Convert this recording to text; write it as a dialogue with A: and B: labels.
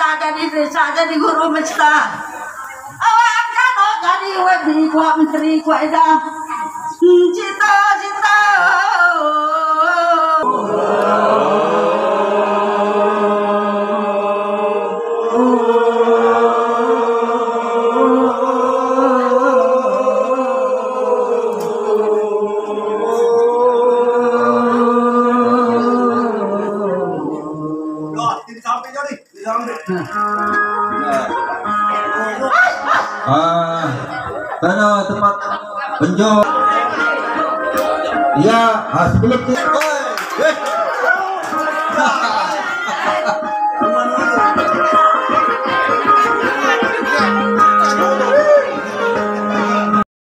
A: jadi desa jadi guru mesta. Awak kado jadi wedi kuat menteri kuat dah. Cita-cita.
B: Karena tempat penjual ya sebelum